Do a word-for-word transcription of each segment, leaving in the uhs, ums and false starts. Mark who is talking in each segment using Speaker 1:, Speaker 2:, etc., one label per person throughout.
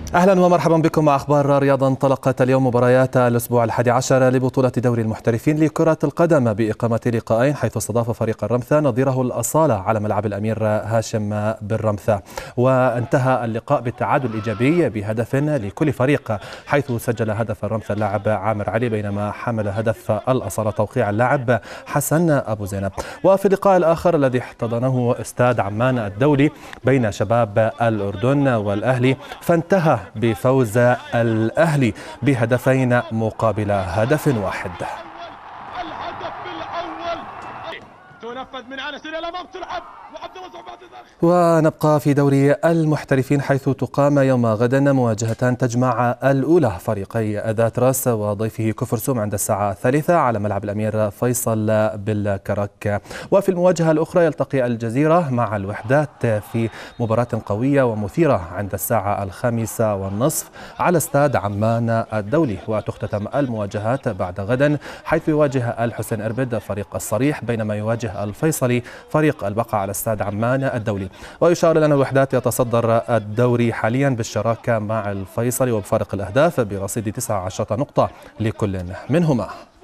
Speaker 1: أهلا ومرحبا بكم مع أخبار رياضة. انطلقت اليوم مباريات الأسبوع الحادي عشر لبطولة دوري المحترفين لكرة القدم بإقامة لقاءين، حيث استضاف فريق الرمثة نظيره الأصالة على ملعب الأمير هاشم بالرمثة، وانتهى اللقاء بالتعادل الإيجابي بهدف لكل فريق، حيث سجل هدف الرمثة اللاعب عامر علي، بينما حمل هدف الأصالة توقيع اللاعب حسن أبو زينب. وفي اللقاء الآخر الذي احتضنه استاد عمان الدولي بين شباب الأردن والأهلي، فانتهى بفوز الأهلي بهدفين مقابل هدف واحد.
Speaker 2: الهدف الأول تنفذ من أنس إلى الأمام، تلعب وعبد الله بعد ذلك.
Speaker 1: ونبقى في دوري المحترفين، حيث تقام يوم غدا مواجهتان تجمع الأولى فريقي ذات راس وضيفه كفرسوم عند الساعة الثالثة على ملعب الأمير فيصل بالكرك. وفي المواجهة الأخرى يلتقي الجزيرة مع الوحدات في مباراة قوية ومثيرة عند الساعة الخامسة والنصف على استاد عمان الدولي. وتختتم المواجهات بعد غدا، حيث يواجه الحسين إربد فريق الصريح، بينما يواجه الفيصلي فريق البقاء على استاد عمان الدولي. ويشار أن الوحدات يتصدر الدوري حاليا بالشراكة مع الفيصلي وبفارق الأهداف برصيد تسعة عشر نقطة لكل منهما.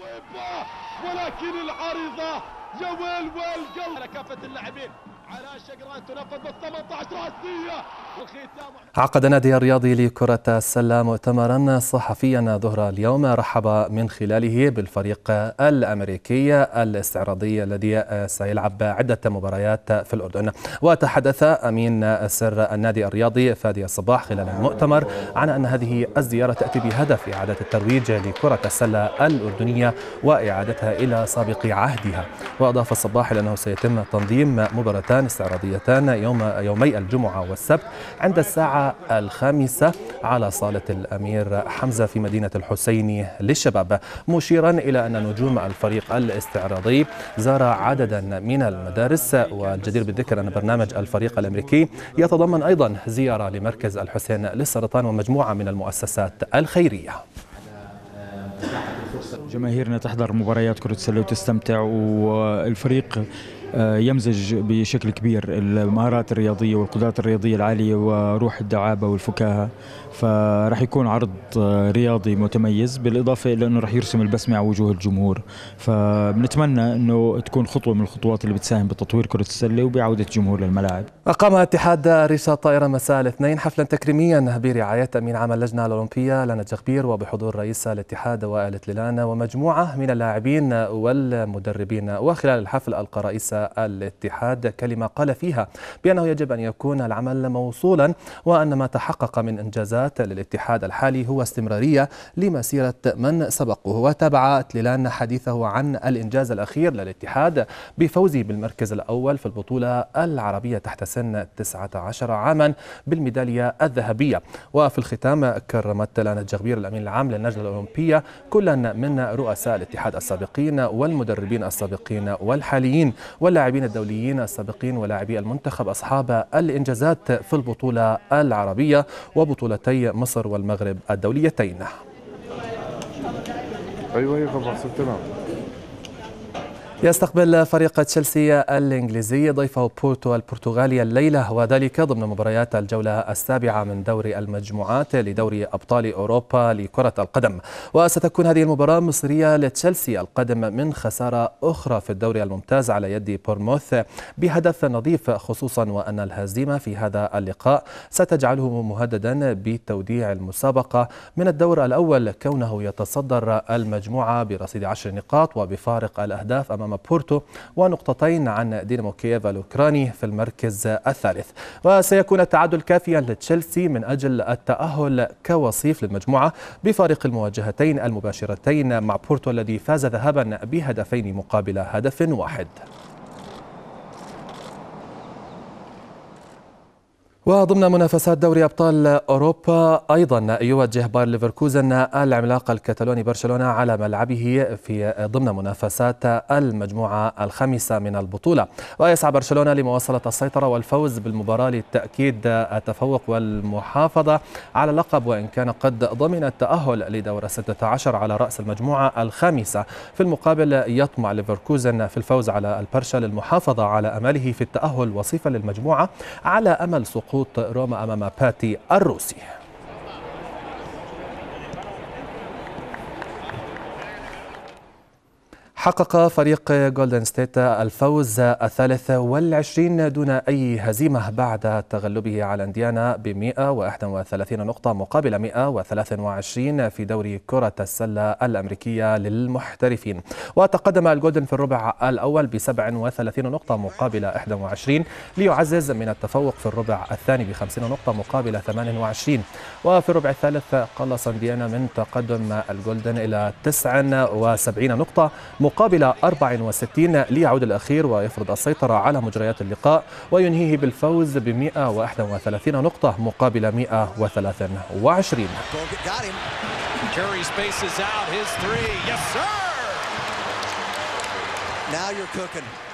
Speaker 2: ولكن العارضة جوال والقلب على كافة اللاعبين على شقران تنفذ بال ثمانية عشر راسية.
Speaker 1: عقد نادي الرياضي لكرة السلة مؤتمرا صحفيا ظهر اليوم، رحب من خلاله بالفريق الأمريكي الاستعراضي الذي سيلعب عدة مباريات في الأردن. وتحدث أمين سر النادي الرياضي فادي الصباح خلال المؤتمر عن أن هذه الزيارة تأتي بهدف إعادة الترويج لكرة السلة الأردنية وإعادتها إلى سابق عهدها. وأضاف الصباح إلى أنه سيتم تنظيم مباراتان استعراضيتان يوم يومي الجمعة والسبت عند الساعة الخامسة على صالة الأمير حمزة في مدينة الحسيني للشباب، مشيرا إلى أن نجوم الفريق الاستعراضي زار عددا من المدارس. والجدير بالذكر أن برنامج الفريق الأمريكي يتضمن أيضا زيارة لمركز الحسين للسرطان ومجموعة من المؤسسات الخيرية.
Speaker 3: جماهيرنا تحضر مباريات كرة السلة وتستمتع، والفريق يمزج بشكل كبير المهارات الرياضية والقدرات الرياضية العالية وروح الدعابة والفكاهة، فرح يكون عرض رياضي متميز، بالإضافة إلى أنه رح يرسم البسمة على وجوه الجمهور. فبنتمنى أنه تكون خطوة من الخطوات اللي بتساهم بتطوير كرة السلة وبعودة الجمهور للملاعب.
Speaker 1: أقام اتحاد ريشة الطائرة مساء الاثنين حفلا تكريميا برعاية أمين عام اللجنة الأولمبية لنا جغبير وبحضور رئيس الاتحاد وائل تليلان ومجموعة من اللاعبين والمدربين. وخلال الحفل ألقى رئيس الاتحاد كلمة قال فيها بأنه يجب أن يكون العمل موصولا، وأن ما تحقق من إنجازات للاتحاد الحالي هو استمرارية لمسيرة من سبقه. وتابع تليلان حديثه عن الإنجاز الأخير للاتحاد بفوزه بالمركز الأول في البطولة العربية تحت سن تسعة عشر عاما بالميدالية الذهبية. وفي الختام كرمت لنا جغبير الأمين العام للجنة الأولمبية كلا من رؤساء الاتحاد السابقين والمدربين السابقين والحاليين واللاعبين الدوليين السابقين ولاعبي المنتخب أصحاب الإنجازات في البطولة العربية وبطولتي مصر والمغرب الدوليتين.
Speaker 4: أيوة أيوة خلاص تمام.
Speaker 1: يستقبل فريق تشيلسي الإنجليزي ضيفه بورتو البرتغالي الليلة، وذلك ضمن مباريات الجولة السابعة من دوري المجموعات لدوري أبطال أوروبا لكرة القدم. وستكون هذه المباراة مصيرية لتشيلسي القادم من خسارة أخرى في الدوري الممتاز على يد بورموث بهدف نظيف، خصوصا وأن الهزيمة في هذا اللقاء ستجعله مهددا بتوديع المسابقة من الدور الأول، كونه يتصدر المجموعة برصيد عشر نقاط وبفارق الأهداف أمام بورتو ونقطتين عن دينامو كييف الأوكراني في المركز الثالث. وسيكون التعادل كافيا لتشيلسي من أجل التأهل كوصيف للمجموعة بفارق المواجهتين المباشرتين مع بورتو الذي فاز ذهابا بهدفين مقابل هدف واحد. وضمن منافسات دوري أبطال أوروبا أيضا يوجه باير ليفركوزن العملاق الكتالوني برشلونة على ملعبه في ضمن منافسات المجموعة الخامسة من البطولة. ويسعى برشلونة لمواصلة السيطرة والفوز بالمباراة لتأكيد التفوق والمحافظة على اللقب، وإن كان قد ضمن التأهل لدور ستة عشر على رأس المجموعة الخامسة. في المقابل يطمع ليفركوزن في الفوز على البرشا للمحافظة على أمله في التأهل وصيفا للمجموعة على أمل سقوط روما أمام باتي الروسي. حقق فريق جولدن ستيت الفوز الثالث والعشرين دون أي هزيمة بعد تغلبه على إنديانا ب مئة وواحد وثلاثين نقطة مقابل مئة وثلاثة وعشرين في دوري كرة السلة الأمريكية للمحترفين. وتقدم الجولدن في الربع الأول ب سبع وثلاثين نقطة مقابل إحدى وعشرين ليعزز من التفوق في الربع الثاني ب خمسين نقطة مقابل ثمانية وعشرين. وفي الربع الثالث قلص إنديانا من تقدم الجولدن إلى تسع وسبعين نقطة مقابل أربع وستين ليعود الأخير ويفرض السيطرة على مجريات اللقاء وينهيه بالفوز ب مئة وواحد وثلاثين نقطة مقابل مئة وثلاثة وعشرين.
Speaker 4: Now you're cooking.